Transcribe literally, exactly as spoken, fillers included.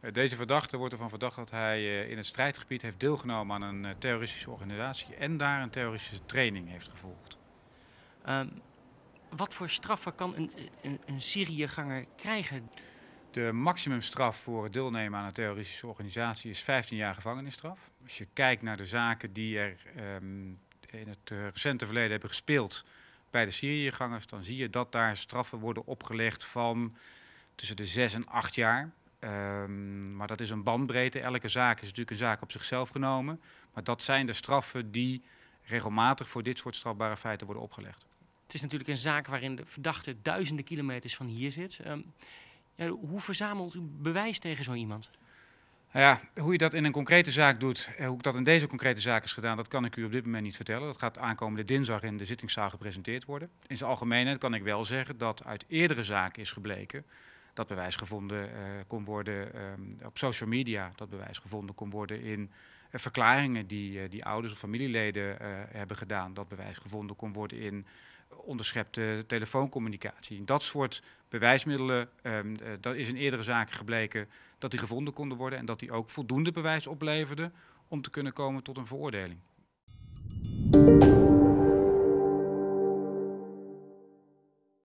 Uh, deze verdachte wordt ervan verdacht dat hij uh, in het strijdgebied heeft deelgenomen aan een uh, terroristische organisatie en daar een terroristische training heeft gevolgd. Um, wat voor straffen kan een, een, een Syriëganger krijgen? De maximumstraf voor het deelnemen aan een terroristische organisatie is vijftien jaar gevangenisstraf. Als je kijkt naar de zaken die er um, in het uh, recente verleden hebben gespeeld bij de Syriëgangers, dan zie je dat daar straffen worden opgelegd van tussen de zes en acht jaar. Um, maar dat is een bandbreedte. Elke zaak is natuurlijk een zaak op zichzelf genomen. Maar dat zijn de straffen die regelmatig voor dit soort strafbare feiten worden opgelegd. Het is natuurlijk een zaak waarin de verdachte duizenden kilometers van hier zit. Um, ja, hoe verzamelt u bewijs tegen zo iemand? Ja, hoe je dat in een concrete zaak doet, hoe ik dat in deze concrete zaak is gedaan, dat kan ik u op dit moment niet vertellen. Dat gaat aankomende dinsdag in de zittingszaal gepresenteerd worden. In zijn algemeenheid kan ik wel zeggen dat uit eerdere zaken is gebleken dat bewijs gevonden uh, kon worden uh, op social media, dat bewijs gevonden kon worden in uh, verklaringen die, uh, die ouders of familieleden uh, hebben gedaan, dat bewijs gevonden kon worden in onderschepte telefooncommunicatie. Dat soort bewijsmiddelen, um, uh, dat is in eerdere zaken gebleken dat die gevonden konden worden en dat die ook voldoende bewijs opleverden om te kunnen komen tot een veroordeling.